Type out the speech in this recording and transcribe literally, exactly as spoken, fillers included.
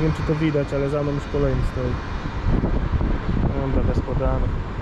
wiem czy to widać, ale za mną już kolejny stoi. Dobra, bez podane.